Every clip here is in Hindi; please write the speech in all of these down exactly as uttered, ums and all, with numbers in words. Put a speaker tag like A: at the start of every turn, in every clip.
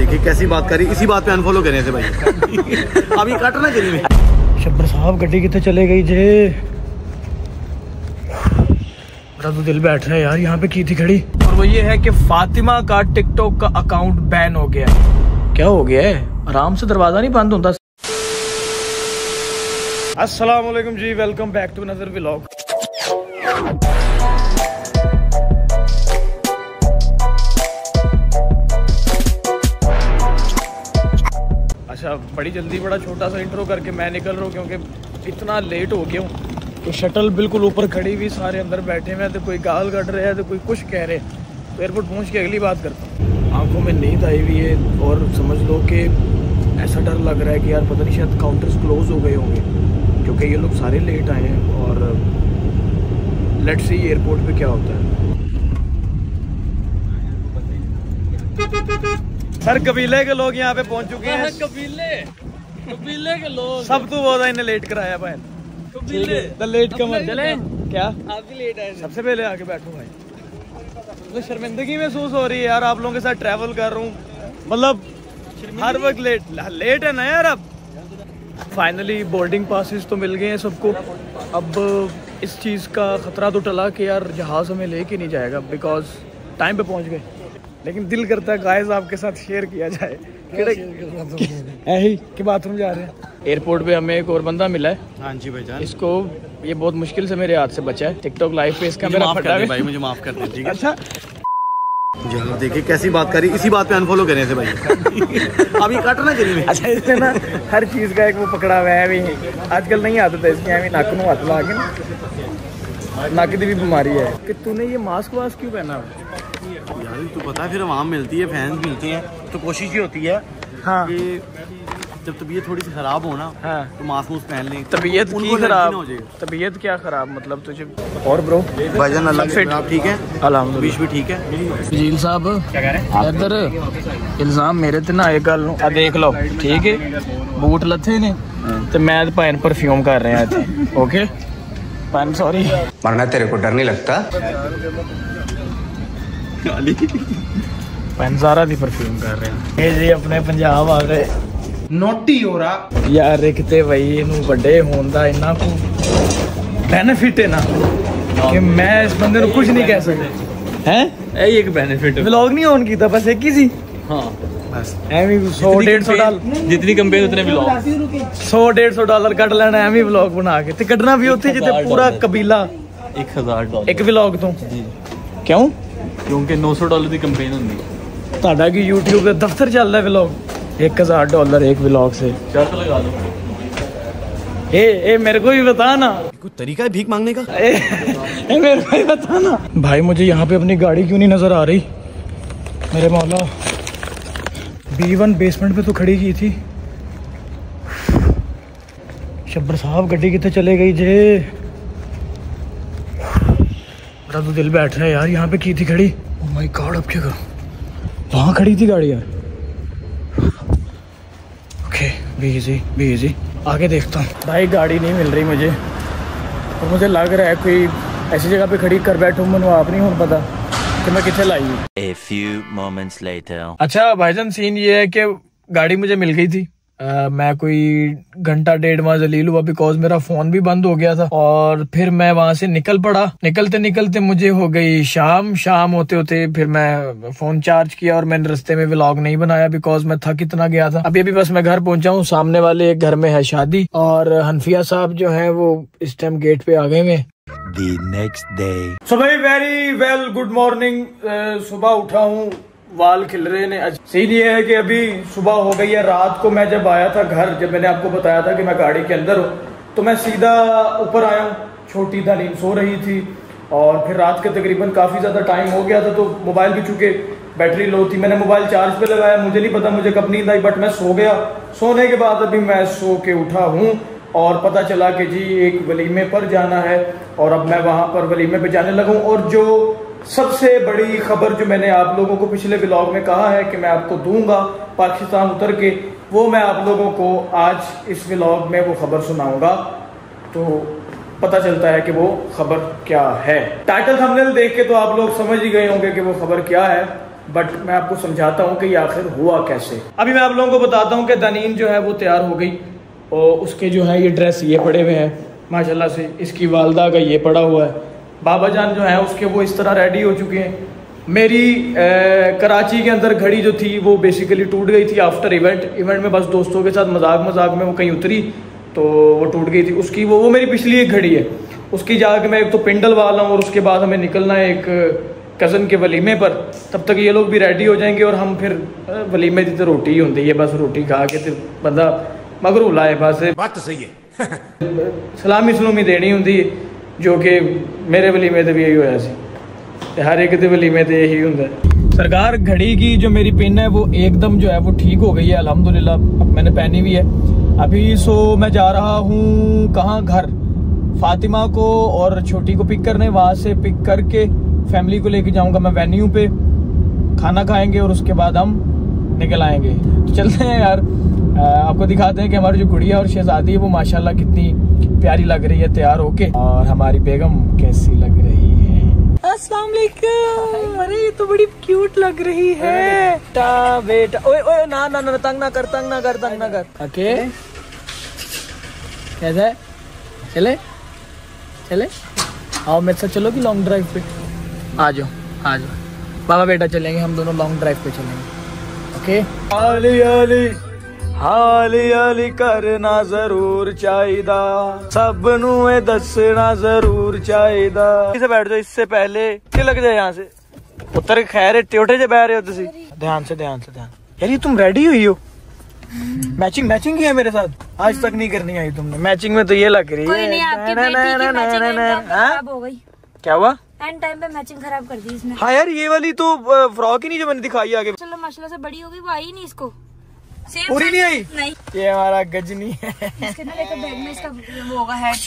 A: देखिए कैसी बात करी, इसी बात पे अनफॉलो करने से भाई। अभी काटना करी में
B: शब्बर साहब गड्डी कितने चले गई जे। मेरा तो दिल बैठ रहा है यार, यहाँ पे की थी खड़ी। और वो ये है कि फातिमा का टिकटॉक का अकाउंट बैन हो गया है। क्या हो गया है? आराम से दरवाजा नहीं बंद होता। अस्सलाम वालेकुम जी, welcome back to another vlog. अच्छा, बड़ी जल्दी बड़ा छोटा सा इंट्रो करके मैं निकल रहा हूँ क्योंकि इतना लेट हो गया हूँ कि शटल बिल्कुल ऊपर खड़ी हुई, सारे अंदर बैठे हुए हैं, तो कोई गाल कट रहे हैं तो कोई कुछ कह रहे हैं। तो एयरपोर्ट पहुँच के अगली बात करता हूँ। आंखों में नींद आई हुई है और समझ लो कि ऐसा डर लग रहा है कि यार पता नहीं शायद काउंटर्स क्लोज हो गए होंगे क्योंकि ये लोग सारे लेट आए हैं। और लेट्स सी एयरपोर्ट पे क्या होता है। सर कबीले के लोग यहाँ पे पहुँच चुके हैं। कबीले कबीले के लोग सब तो बहुत इन्हें लेट कराया भाई। कबीले द लेट कमर चले क्या आप भी लेट आए? सबसे पहले आके बैठो भाई। तो शर्मिंदगी महसूस हो रही है यार, आप लोगों के साथ ट्रैवल कर रहा हूँ, मतलब हर वक्त लेट लेट है ना यार। अब फाइनली बोर्डिंग पासेस तो मिल गए हैं सबको। अब इस चीज़ का ख़तरा तो टला कि यार जहाज़ हमें लेके नहीं जाएगा बिकॉज टाइम पे पहुंच गए। लेकिन दिल करता है गाइस आपके साथ शेयर किया जाए यही कि बाथरूम जा रहे हैं। एयरपोर्ट पे हमें एक और बंदा मिला है।
A: हाँ जी भाईजान,
B: इसको ये बहुत मुश्किल से मेरे हाथ से बचा है। टिकटॉक लाइव पे इसका मेरा फटा है
A: भाई, मुझे माफ़ कर दे ठीक है।
B: अच्छा
A: देखिए कैसी बात करी, इसी बात पे अनफॉलो करने से भाई। अभी काटना करी में।
B: अच्छा, इसने ना हर चीज़ का एक वो पकड़ा हुआ है भी। आजकल नहीं आता था इसके अभी नाक में हाथ ला के ना, नाक की भी बीमारी है। कि तूने ये मास्क वास्क क्यों पहना
A: यार? तो पता है फिर आवाम मिलती है, फैंस मिलते हैं, तो कोशिश ये होती है
B: हाँ
A: कि जब तबीयत थोड़ी सी खराब हो ना
B: हाँ
A: तो मास्क मूस्क पहन लें।
B: तबीयत की खराब हो जाएगी। तबीयत क्या खराब मतलब तुझे? और ब्रो
A: भाईजान अल्लाह फिट, आप ठीक है?
B: अल्हम्दुलिल्लाह
A: बीच भी ठीक है।
B: वजील साहब क्या कह रहे हैं? इधर इल्जाम मेरे ते ना एक गल आ देख लो ठीक है। बूट लथे ने ते मैं भैन परफ्यूम कर रहे हैं। ओके पैन सॉरी
C: मरना, तेरे को डर नहीं लगता?
B: पैन ज़ारा दी परफ्यूम कर रहे हैं। ये जी अपने पंजाब आ गए।
C: नोटी हो रहा
B: यार एक ते वही इनू बड़े होने का इन्ना को बेनिफिट है ना कि मैं इस बंदे को कुछ नहीं कह सकता है। यही एक बेनिफिट है। व्लॉग नहीं ऑन किया, बस एक ही सी। हाँ बस एवं सौ डेढ़ सौ डॉलर जितनी कंपेन उतने व्लॉग सौ डेढ़ सौ डॉलर कट लेना एवं व्लॉग बना के। कटना भी होते जिते पूरा कबीला
C: एक हजार डॉलर
B: एक व्लॉग तो क्यों?
C: क्योंकि नौ सौ डॉलर की कंपेन होंगी।
B: ਤੁਹਾਡਾ की यूट्यूब पे दफ्तर चल रहा है व्लॉग एक हजार डॉलर एक व्लॉग से
C: शर्त लगा लो।
B: ए ए मेरे को भी बता ना,
A: कोई तरीका है भीख मांगने का?
B: ए, ए मेरे को भी बता ना भाई। मुझे यहाँ पे अपनी गाड़ी क्यों नहीं नजर आ रही मेरे मौला? बी वन बेसमेंट पे तो खड़ी की थी। शब्बर साहब गड्डी कितने चले गई जे। मेरा तो दिल बैठ रहा है यार, यहाँ पे की थी खड़ी। ओह माय गॉड, अब क्या करूँ? वहाँ खड़ी थी गाड़ी यार। Okay be easy be easy, आगे देखता हूँ। भाई गाड़ी नहीं मिल रही मुझे और मुझे लग रहा है कोई ऐसी जगह पे खड़ी कर बैठूँ, मैंने आप नहीं हो पता कि मैं कितने लाई हूँ।
D: A few moments later.
B: अच्छा भाईजान, सीन ये है कि गाड़ी मुझे मिल गई थी। Uh, मैं कोई घंटा डेढ़ माह जलील हुआ बिकॉज मेरा फोन भी बंद हो गया था। और फिर मैं वहां से निकल पड़ा। निकलते निकलते मुझे हो गई शाम। शाम होते होते फिर मैं फोन चार्ज किया और मैंने रास्ते में व्लॉग नहीं बनाया बिकॉज मैं थक इतना गया था। अभी अभी बस मैं घर पहुंचा हूँ। सामने वाले एक घर में है शादी और हनफिया साहब जो है वो इस टाइम गेट पे आ गए में।
D: The next day.
B: सो भाई वेरी वेल गुड मॉर्निंग। सुबह उठा हूँ, वाल खिल रहे ने। सीन ये है कि अभी सुबह हो गई है। रात को मैं जब आया था घर, जब मैंने आपको बताया था कि मैं गाड़ी के अंदर हूँ, तो मैं सीधा ऊपर आया हूँ। छोटी तालीम सो रही थी और फिर रात के तकरीबन काफ़ी ज़्यादा टाइम हो गया था तो मोबाइल भी चूँकि बैटरी लो थी, मैंने मोबाइल चार्ज पे लगाया। मुझे नहीं पता मुझे कब नींद आई, बट मैं सो गया। सोने के बाद अभी मैं सो के उठा हूँ और पता चला कि जी एक वलीमे पर जाना है और अब मैं वहाँ पर वलीमे पे जाने लगा हूँ। और जो सबसे बड़ी खबर जो मैंने आप लोगों को पिछले व्लॉग में कहा है कि मैं आपको दूंगा पाकिस्तान उतर के, वो मैं आप लोगों को आज इस व्लॉग में वो खबर सुनाऊंगा। तो पता चलता है कि वो खबर क्या है। टाइटल थंबनेल देख के तो आप लोग समझ ही गए होंगे कि वो खबर क्या है। बट मैं आपको समझाता हूँ कि ये आखिर हुआ कैसे। अभी मैं आप लोगों को बताता हूँ कि दनीन जो है वो तैयार हो गई और उसके जो है ये ड्रेस ये पड़े हुए हैं माशाल्लाह से, इसकी वालदा का ये पड़ा हुआ है, बाबा जान जो है उसके वो इस तरह रेडी हो चुके हैं। मेरी ए, कराची के अंदर घड़ी जो थी वो बेसिकली टूट गई थी आफ्टर इवेंट इवेंट में, बस दोस्तों के साथ मजाक मजाक में वो कहीं उतरी तो वो टूट गई थी उसकी। वो वो मेरी पिछली एक घड़ी है, उसकी जाके मैं एक तो पिंडल वाला हूँ और उसके बाद हमें निकलना है एक कज़न के वलीमे पर। तब तक ये लोग भी रेडी हो जाएंगे और हम फिर वलीमे की तो रोटी ही होती है, बस रोटी खा के तो बंदा मगरू लाए बस। बात तो सही है। सलामी सलूमी देनी होंगी जो कि मेरे वलीमे तो भी यही होया सी, हर एक के वलीमे तो यही होंगे। सरकार घड़ी की जो मेरी पिन है वो एकदम जो है वो ठीक हो गई है अल्हम्दुलिल्लाह, अब मैंने पहनी हुई है अभी। सो मैं जा रहा हूँ कहाँ, घर फातिमा को और छोटी को पिक करने, वहाँ से पिक करके फैमिली को लेके जाऊँगा मैं वेन्यू पे, खाना खाएंगे और उसके बाद हम निकल आएंगे। तो चलते हैं यार, आपको दिखाते हैं कि हमारी जो गुड़िया और शहजादी है वो माशाल्लाह कितनी प्यारी लग रही है तैयार होके, और हमारी बेगम कैसी लग रही है। अस्सलाम वालेकुम। अरे ये तो बड़ी क्यूट लग रही है। बेटा बेटा ओए ओए ना ना ना तंग ना कर तंग ना कर तंग ना कर। ओके कैसा है, चले चले आओ मेरे साथ चलोगी लॉन्ग ड्राइव पे, आ जाओ आ जाओ बाबा बेटा चलेंगे हम दोनों लॉन्ग ड्राइव पे चलेंगे। ओके आली आली हाली हाली करना जरूर चाहिदा, सबनू दसना जरूर चाहिदा। इसे बैठ जाओ, इससे पहले लग जाए यहाँ से उतर। खैर टेटे से बह रहे हो तुसी, ध्यान से ध्यान से ध्यान। यार ये तुम रेडी हुई हो, मैचिंग मैचिंग की है मेरे साथ, आज तक नहीं करनी आई तुमने मैचिंग में, तो ये लग रही है।
E: नहीं, आपकी बेटी की मैचिंग खराब हो गई।
B: क्या हुआ?
E: एंड टाइम पे मैचिंग खराब कर दी इसने।
B: हाँ यार ये वाली तो फ्रॉक ही नहीं जो मैंने दिखाई आगे,
E: चलो माशाल्लाह से बड़ी हो गई, वो आई नहीं इसको
B: पूरी नहीं आई।
E: नहीं
B: ये हमारा गजनी है।
E: इसके ना देखो बैग में इसका वो होगा हैट।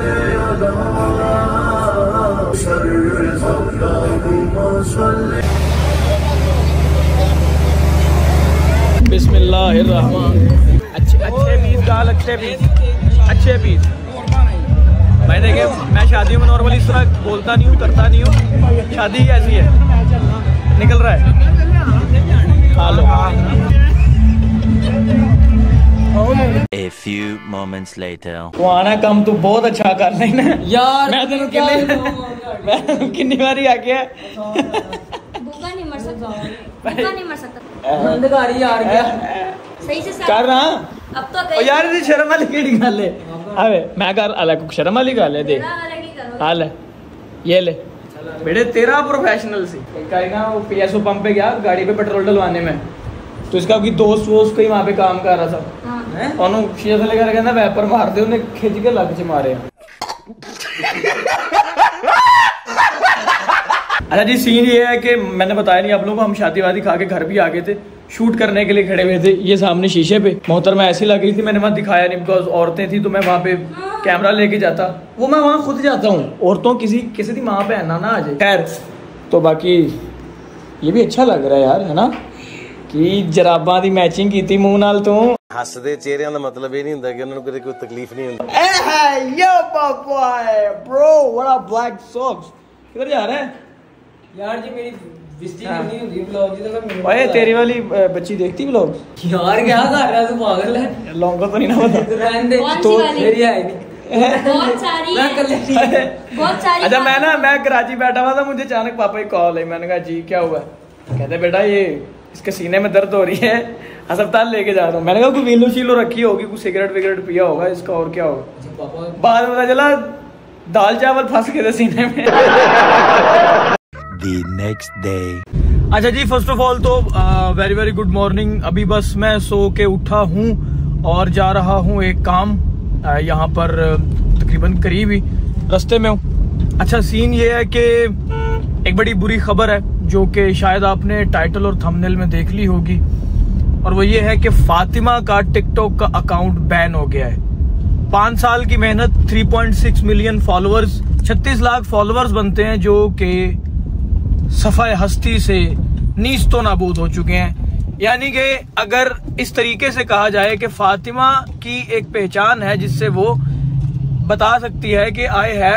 B: बिस्मिल्लाहिर्रहमान। अच्छे अच्छे पीस गाल, अच्छे पीस अच्छे पीस। मैं देखे मैं शादियों में नॉर्मली इस तरह बोलता नहीं हूँ, करता नहीं हूँ, शादी ऐसी है निकल रहा है। Hello
D: A few moments later.
B: वो आना कम तू बहुत अच्छा कर लेना यार, मैं तेन किन्नी किन्नी बारी आ गया।
E: भूखा नहीं मर सकता, भूखा नहीं मर सकता।
B: अंधकारी यार क्या
E: सही से
B: कर रहा
E: अब तो
B: ओ यार ये शर्म वाली केड़ी गल है। अबे मैं कर अलग शर्म वाली गल है, देख हाल ये ले बेटे तेरा प्रोफेशनल सी कहेगा। वो पीएसओ पंप पे गया गाड़ी पे पेट्रोल डलवाने में, तो इसका कोई दोस्त वोस्त कहीं वहाँ पे काम कर रहा था, ਉਹਨੂੰ शीशे से लेकर कहना वैपर मार दे, उन्हें खिंच के लग च मारे। अच्छा जी सीन ये है कि मैंने बताया नहीं आप लोगों को, हम शादी वादी खा के घर भी आ गए थे, शूट करने के लिए खड़े हुए थे ये सामने शीशे पे। मोहतरमा ऐसी लग रही थी, मैंने वहाँ दिखाया नहीं बिकॉज औरतें थी, तो मैं वहाँ पे कैमरा लेके जाता, वो मैं वहाँ खुद जाता हूँ, औरतों किसी किसी की माँ पे आना ना आ जाए। खैर तो बाकी ये भी अच्छा लग रहा है यार, है ना कि जराबां दी मैचिंग की मूंह नाल तू।
A: हसदे चेहरिਆਂ ਦਾ ਮਤਲਬ ਇਹ ਨਹੀਂ ਹੁੰਦਾ ਕਿ ਉਹਨਾਂ ਨੂੰ ਕੋਈ ਤਕਲੀਫ नहीं ਹੁੰਦੀ।
B: Hey yo boy bro what up black socks, किधर जा रहा है
F: यार जी? मेरी विजिटिंग नहीं होती व्लॉग जी, तो मैं
B: ओए तेरी वाली बच्ची देखती व्लॉग
F: यार क्या कर रहा है तू, पागल है?
B: लॉन्ग तो नहीं ना पता
F: रहने दे,
E: कौन सी
F: तो
E: वाली?
F: मेरी है नहीं
E: बहुत सारी
F: मैं कर लेती है।
E: बहुत सारी।
B: अच्छा मैं ना मैं कराची बैठा हुआ था, मुझे अचानक पापा की कॉल आई, मैंने कहा जी क्या हुआ? कहते बेटा ये इसके सीने में दर्द हो रही है, अस्पताल लेके जा रहा हूँ। मैंने कहा कोई वीलो शीलो रखी होगी, कुछ सिगरेट विगरेट पिया होगा इसका, और क्या होगा? बाद में पता चला दाल चावल फंस गए थे सीने में।
D: The next day.
B: अच्छा जी फर्स्ट ऑफ ऑल तो वेरी वेरी गुड मॉर्निंग। अभी बस मैं सो के उठा हूँ और जा रहा हूँ एक काम, uh, यहाँ पर uh, तकरीबन करीब ही रास्ते में हूँ। अच्छा सीन ये है कि एक बड़ी बुरी खबर है जो कि शायद आपने टाइटल और थंबनेल में देख ली होगी, और वो ये है कि फातिमा का टिकटॉक का अकाउंट बैन हो गया है। पांच साल की मेहनत, तीन पॉइंट छह मिलियन फॉलोअर्स, छत्तीस लाख फॉलोअर्स बनते हैं जो कि सफाए हस्ती से नीस्तो नाबूद हो चुके हैं। यानी कि अगर इस तरीके से कहा जाए कि फातिमा की एक पहचान है जिससे वो बता सकती है कि आई हैव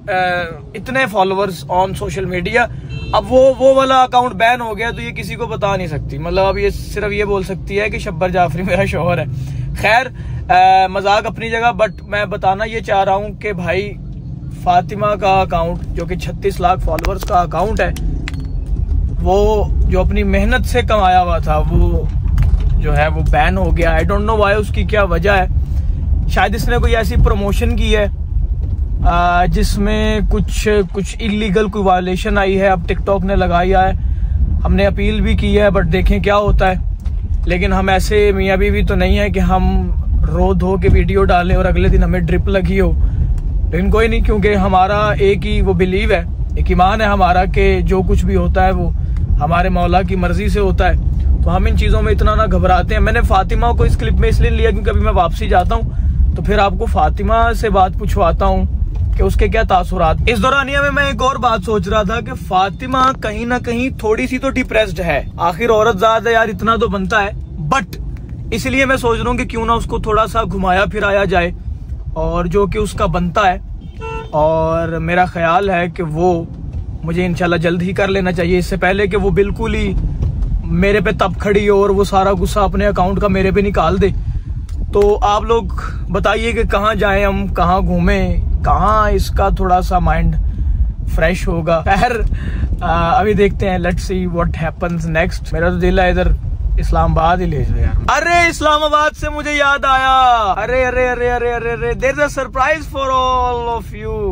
B: इतने फॉलोअर्स ऑन सोशल मीडिया। अब वो वो वाला अकाउंट बैन हो गया तो ये किसी को बता नहीं सकती, मतलब अब ये सिर्फ ये बोल सकती है कि शब्बर जाफरी मेरा शोहर है। खैर मजाक अपनी जगह, बट मैं बताना ये चाह रहा हूँ कि भाई फातिमा का अकाउंट जो कि छत्तीस लाख फॉलोअर्स का अकाउंट है, वो जो अपनी मेहनत से कमाया हुआ था वो जो है वो बैन हो गया। आई डोंट नो व्हाई, उसकी क्या वजह है। शायद इसने कोई ऐसी प्रमोशन की है जिसमें कुछ कुछ इलीगल कोई वायलेशन आई है। अब टिकटॉक ने लगाया है, हमने अपील भी की है, बट देखें क्या होता है। लेकिन हम ऐसे मियाँ बीवी तो नहीं है कि हम रो धो के वीडियो डालें और अगले दिन हमें ड्रिप लगी हो। लेकिन कोई नहीं, क्योंकि हमारा एक ही वो बिलीव है, एक ईमान है हमारा कि जो कुछ भी होता है वो हमारे मौला की मर्जी से होता है। तो हम इन चीज़ों में इतना ना घबराते हैं। मैंने फातिमा को इस क्लिप में इसलिए लिया क्योंकि अभी मैं वापसी जाता हूँ तो फिर आपको फातिमा से बात पूछवाता हूँ कि उसके क्या तासुरात। इस दौरानिया में मैं एक और बात सोच रहा था कि फातिमा कहीं ना कहीं थोड़ी सी तो डिप्रेस्ड है। आखिर औरत ज़ात है यार, इतना तो बनता है। बट इसलिए मैं सोच रहा हूँ कि क्यों ना उसको थोड़ा सा घुमाया फिराया जाए और जो कि उसका बनता है। और मेरा ख्याल है कि वो मुझे इंशाल्लाह जल्द ही कर लेना चाहिए, इससे पहले कि वो बिल्कुल ही मेरे पे तब खड़ी हो और वो सारा गुस्सा अपने अकाउंट का मेरे पे निकाल दे। तो आप लोग बताइए कि कहाँ जाएं हम, कहाँ घूमें, कहाँ इसका थोड़ा सा माइंड फ्रेश होगा। खैर अभी देखते हैं, let's see what happens next. मेरा तो दिल है इधर इस्लामाबाद ही ले जाओ यार। अरे इस्लामाबाद से मुझे याद आया, अरे अरे अरे अरे अरे अरे there is a surprise for all of you.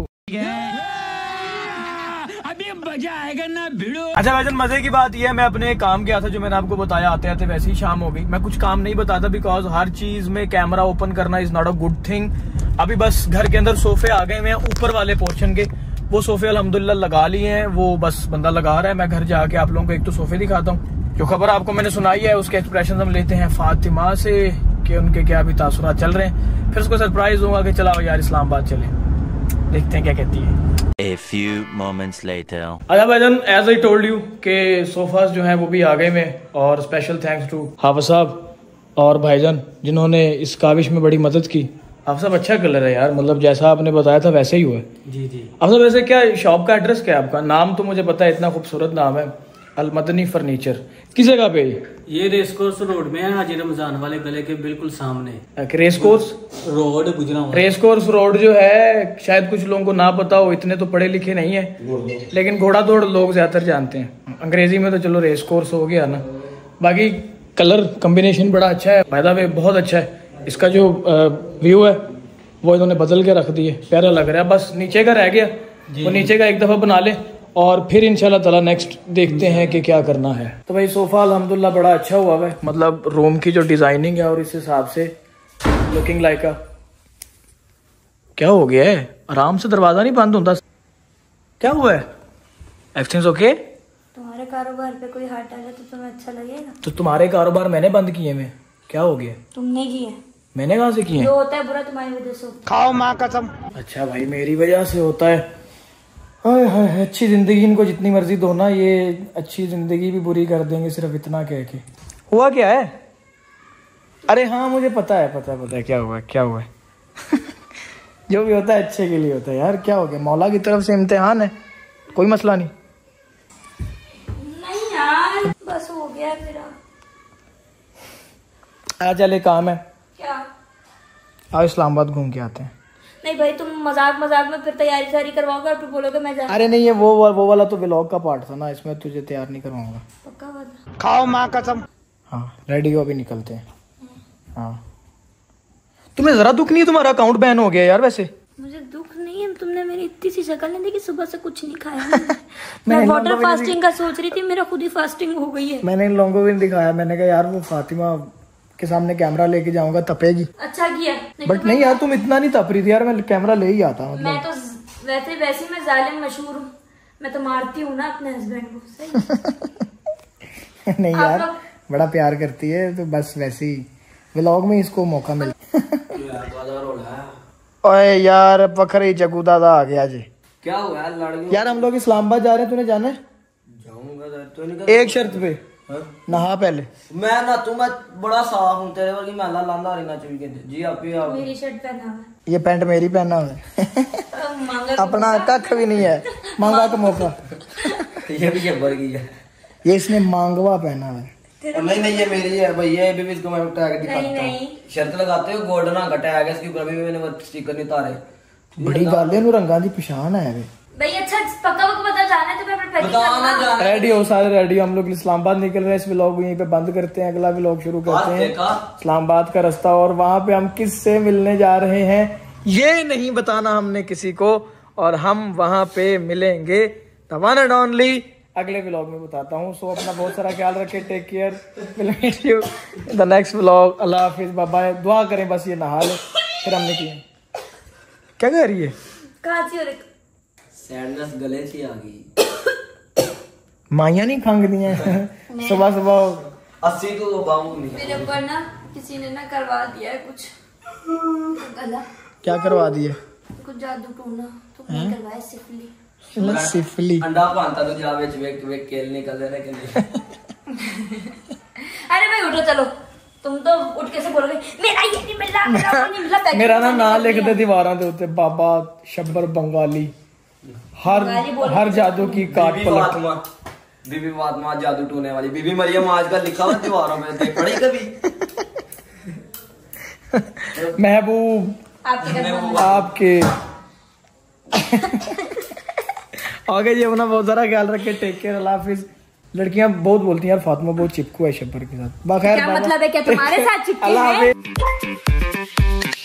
B: अभी मजा आएगा ना भिड़ो। अच्छा वैसे मजे की बात यह है, मैं अपने काम गया था जो मैंने आपको बताया, आते आते वैसे ही शाम हो गई। मैं कुछ काम नहीं बताता बिकॉज हर चीज में कैमरा ओपन करना is not a good thing. अभी बस घर के अंदर सोफे आ गए हैं ऊपर वाले पोर्शन के, वो सोफे अल्हम्दुलिल्लाह लगा लिए हैं, वो बस बंदा लगा रहा है। मैं घर जाके आप लोगों को एक तो सोफे दिखाता हूँ। जो खबर आपको मैंने सुनाई है उसके एक्सप्रेशन हम लेते हैं फातिमा से कि उनके क्या अभी तासुरात चल रहे हैं। फिर उसको सरप्राइज दूंगा कि चलाओ यार इस्लामाबाद चले, देखते हैं क्या कहती है।
D: A few moments later.
B: अच्छा भाईजान, एज आई टोल्ड यू के सोफास जो हैं वो भी आ गए में, और स्पेशल थैंक्स टू हाफिज साहब और भाईजान जिन्होंने इस काविश में बड़ी मदद की। हाफिज साहब अच्छा कलर है यार, मतलब जैसा आपने बताया था वैसे ही हुआ है। जी जी। हाफिज साहब वैसे क्या शॉप का एड्रेस क्या है आपका? नाम तो मुझे पता है, इतना खूबसूरत नाम है, अलमदनी फर्नीचर। किस जगह पे?
F: ये रेस कोर्स रोड में है, हाजी रमजान वाले गले के बिल्कुल सामने।
B: रेस कोर्स
F: रोड गुजरा हुआ।
B: रेस कोर्स रोड जो है शायद कुछ लोगों को ना पता हो, इतने तो पढ़े लिखे नहीं है, लेकिन घोड़ा दौड़ लोग ज्यादातर जानते हैं। अंग्रेजी में तो चलो रेस कोर्स हो गया ना। बाकी कलर कॉम्बिनेशन बड़ा अच्छा है, फायदा भी बहुत अच्छा है। इसका जो व्यू है वो इन्होंने बदल के रख दिए, प्यारा लग रहा है। बस नीचे का रह गया, वो नीचे का एक दफा बना ले और फिर इंशाल्लाह ताला नेक्स्ट देखते हैं कि क्या करना है। तो भाई सोफा अल्हम्दुलिल्लाह बड़ा अच्छा हुआ है, मतलब रूम की जो डिजाइनिंग है और इस हिसाब से लुकिंग लाइक अ। क्या हो गया है? आराम से दरवाजा नहीं बंद होता, क्या हुआ है? Everything okay?
E: तुम्हारे कारोबार पे कोई हाथ डाले तो तुम्हें अच्छा लगेगा?
B: तो तुम्हारे कारोबार मैंने बंद किए में, क्या हो गया?
E: तुमने किए।
B: मैंने कहाँ से किए?
E: जो होता है बुरा तुम्हारी वजह से।
B: खाओ माँ कसम। अच्छा भाई मेरी वजह से होता है। हाय हाय, अच्छी जिंदगी इनको जितनी मर्जी दो ना, ये अच्छी जिंदगी भी बुरी कर देंगे सिर्फ इतना कह के। हुआ क्या है? अरे हाँ मुझे पता है, पता है पता है क्या हुआ है, क्या हुआ है। जो भी होता है अच्छे के लिए होता है यार। क्या हो गया? मौला की तरफ से इम्तिहान है, कोई मसला नहीं।
E: नहीं यार बस हो गया मेरा।
B: आ चले काम है।
E: क्या?
B: आओ इस्लामाबाद घूम के आते हैं।
E: नहीं भाई तुम मजाक मजाक में फिर तैयारी सारी करवाओगे और फिर बोलोगे मैं जा।
B: अरे नहीं, ये वो वो वाला तो व्लॉग का पार्ट था ना, इसमें तुझे तैयार नहीं करवाऊंगा।
E: पक्का वादा?
B: खाओ माँ कसम। हाँ रेडी हो, अभी निकलते हैं। हाँ तुम्हें जरा दुख नहीं है तुम्हारा अकाउंट बैन हो गया यार? वैसे
E: मुझे दुख नहीं है, तुमने मेरी इतनी सी शक्ल नहीं देखी, सुबह से कुछ नहीं खाया। मैं वाटर फास्टिंग का सोच रही थी, मेरा खुद ही फास्टिंग हो गई है।
B: मैंने इन लोगों को भी नहीं दिखाया, मैंने कहा यार वो फातिमा के सामने कैमरा लेके जाऊंगा तपेगी।
E: अच्छा किया।
B: बट नहीं यार तुम इतना नहीं तप रही थी यार, मैं कैमरा ले ही आता। मतलब
E: मैं तो वैसे वैसे मैं जालिम मशहूर हूँ, मैं तो मारती हूँ ना अपने हस्बैंड को। सही।
B: नहीं यार बड़ा प्यार करती है, तो बस वैसे ही व्लॉग में इसको मौका मिला। ओए यार पखरी जगू दादा आ गया जी।
F: क्या हुआ यार? लड़की
B: यार हम लोग इस्लामाबाद जा रहे हैं, तूने जाना है?
F: जाऊंगा तो
B: एक शर्त पे। हाँ? नहा पहले।
F: मैं ना तू मैं बड़ा साफ हूँ तेरे वर्गी महला लांदा रहना चाहिए जी। आप ही आप
E: मेरी शर्ट पहना हुआ
B: ये पैंट मेरी पहना हुआ है।
E: मांगा
G: अपना कख भी नहीं है, मांगा का मौका।
F: ये भी शब्बर की है।
G: ये इसने मांगवा पहना है।
F: और नहीं नहीं ये मेरी है भैया, ये भी इसको मैं टैग दिखाता
E: नहीं
F: हूँ। शर्त लगाते हो गोल्डन का टैग है इसके ऊपर, अभी मैंने वो स्टिकर नहीं उतारे।
G: बड़ी गल है, रंगा की पहचान है वे।
E: भाई अच्छा पक्का पक्का पता जाना है तो मैं अपने
F: बताना जाना
G: रेडी हो सारे, रेडी हो। हम लोग इस्लामाबाद निकल रहे हैं, इस व्लॉग यहीं पे बंद करते हैं, अगला व्लॉग शुरू करते हैं इस्लामाबाद का रास्ता। और वहां पे हम किससे मिलने जा रहे हैं ये नहीं बताना हमने किसी को, और हम वहां पे मिलेंगे द वन एंड ओनली अगले व्लॉग में बताता हूँ। सो अपना बहुत सारा ख्याल रखें, take care, will meet you the next vlog. अल्लाह हाफिज, बाय बाय। दुआ करें बस ये नहा ले, फिर हम निकलें। क्या कह रही है?
E: खांसी और
F: सैडनेस गले से आ गई।
G: माइया नहीं खंग दिया सुबह सुबह
F: अस्सी तो बाउंड नहीं
E: मेरे ऊपर ना किसी ने ना करवा दिया है कुछ गला,
G: क्या करवा दिया?
E: कुछ जादू टूना तो नहीं करवाया, सिफली
G: सिफली।
F: अंडा पांता तो जा बेच वेक वेक केल निकल रहे के लिए।
E: अरे भाई उठो चलो, तुम तो उठ कैसे बोलोगे मेरा ये नहीं मिला, मेरा वो नहीं मिला। पैकेट
G: मेरा ना
E: में
G: ना
E: निकल
G: लिख
E: दिया।
G: दे दीवारों के उत्ते, बाबा शब्बर बंगाली, हर
E: बंगाली बोल
G: हर जादू की काट
F: बीबी
G: पलट।
F: फातिमा, बीबी फातिमा जादू टूने वाली, बीबी मरियम आज का लिखा हुआ दीवारों में, देख पड़ी कभी?
G: महबूब
E: आपके घर में
G: आपके आगे जी अपना बहुत सारा ख्याल रखे, टेक केयर, अल्लाह हाफिज। लड़कियां बहुत बोलती हैं यार फातिमा बहुत चिपकू है शब्बर के साथ। बाखैर
E: क्या मतलब है, क्या तुम्हारे साथ चिपके
G: अल्लाह
E: हैं?
G: हाफिज।